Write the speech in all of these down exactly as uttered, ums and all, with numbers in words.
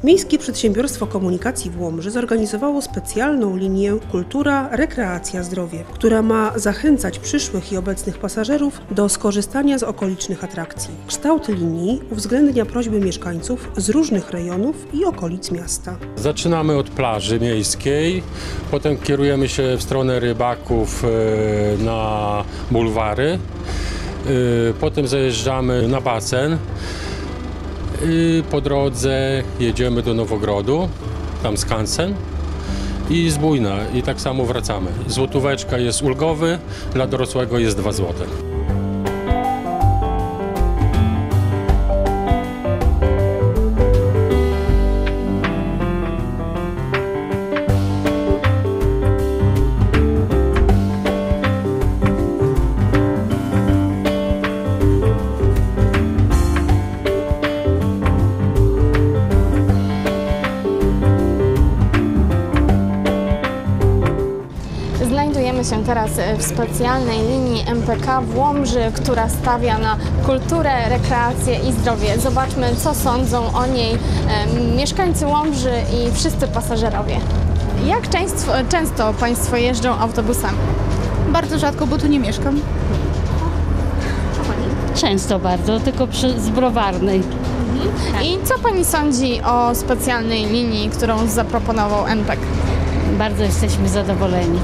Miejskie Przedsiębiorstwo Komunikacji w Łomży zorganizowało specjalną linię Kultura, Rekreacja, Zdrowie, która ma zachęcać przyszłych i obecnych pasażerów do skorzystania z okolicznych atrakcji. Kształt linii uwzględnia prośby mieszkańców z różnych rejonów i okolic miasta. Zaczynamy od plaży miejskiej, potem kierujemy się w stronę rybaków na bulwary, potem zajeżdżamy na basen. I po drodze jedziemy do Nowogrodu, tam skansen i Zbójna i tak samo wracamy. Złotóweczka jest ulgowy, dla dorosłego jest dwa złote. Znajdujemy się teraz w specjalnej linii M P K w Łomży, która stawia na kulturę, rekreację i zdrowie. Zobaczmy, co sądzą o niej e, mieszkańcy Łomży i wszyscy pasażerowie. Jak często, często Państwo jeżdżą autobusami? Bardzo rzadko, bo tu nie mieszkam. Często bardzo, tylko przy z Browarnej. Mhm. I co Pani sądzi o specjalnej linii, którą zaproponował M P K? Bardzo jesteśmy zadowoleni.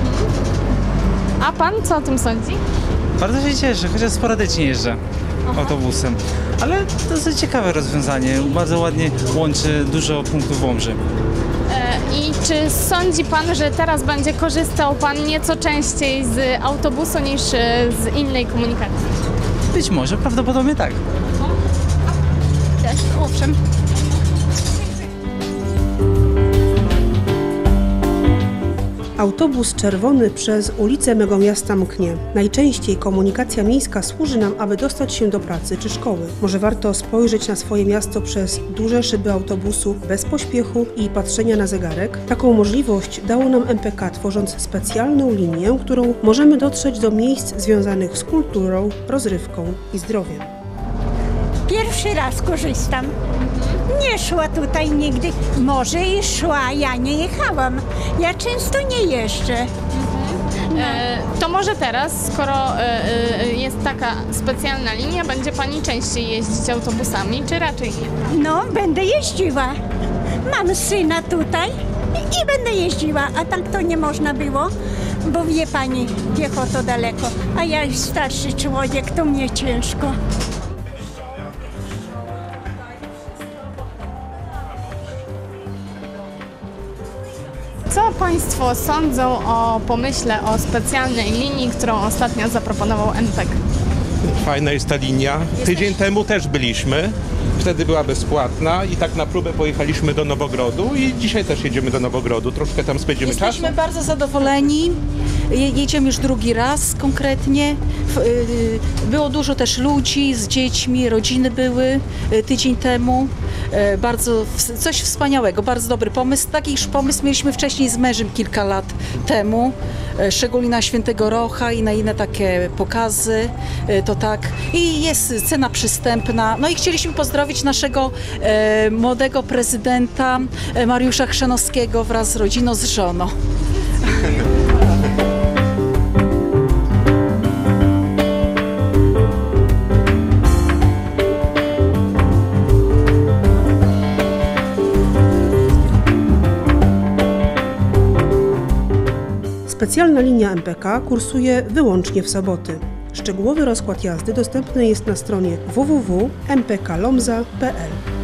A Pan co o tym sądzi? Bardzo się cieszę, chociaż sporadycznie jeżdżę Aha. autobusem. Ale to dosyć ciekawe rozwiązanie. Bardzo ładnie łączy dużo punktów w Łomży. E, I czy sądzi Pan, że teraz będzie korzystał Pan nieco częściej z autobusu niż z innej komunikacji? Być może, prawdopodobnie tak. Też, owszem. Autobus czerwony przez ulicę mego miasta mknie. Najczęściej komunikacja miejska służy nam, aby dostać się do pracy czy szkoły. Może warto spojrzeć na swoje miasto przez duże szyby autobusu, bez pośpiechu i patrzenia na zegarek. Taką możliwość dało nam M P K, tworząc specjalną linię, którą możemy dotrzeć do miejsc związanych z kulturą, rozrywką i zdrowiem. Pierwszy raz korzystam. Nie szła tutaj nigdy. Może i szła, ja nie jechałam. Ja często nie jeżdżę. Mhm. E, to może teraz, skoro e, e, jest taka specjalna linia, będzie Pani częściej jeździć autobusami, czy raczej nie? No, będę jeździła. Mam syna tutaj i, i będę jeździła, a tak to nie można było, bo wie Pani, piechotą daleko, a ja już starszy człowiek, to mnie ciężko. Co Państwo sądzą o pomyśle o specjalnej linii, którą ostatnio zaproponował M P K? Fajna jest ta linia. Tydzień temu też byliśmy. Wtedy była bezpłatna i tak na próbę pojechaliśmy do Nowogrodu i dzisiaj też jedziemy do Nowogrodu. Troszkę tam spędzimy czas. Jesteśmy bardzo zadowoleni. Jedziemy już drugi raz konkretnie. Było dużo też ludzi z dziećmi, rodziny były tydzień temu. Bardzo coś wspaniałego, bardzo dobry pomysł. Taki już pomysł mieliśmy wcześniej z mężem kilka lat temu, szczególnie na Świętego Rocha i na inne takie pokazy, to tak. I jest cena przystępna. No i chcieliśmy pozdrowić naszego e, młodego prezydenta e, Mariusza Chrzanowskiego wraz z rodziną, z żoną. Specjalna linia M P K kursuje wyłącznie w soboty. Szczegółowy rozkład jazdy dostępny jest na stronie w w w kropka m p k lomza kropka p l.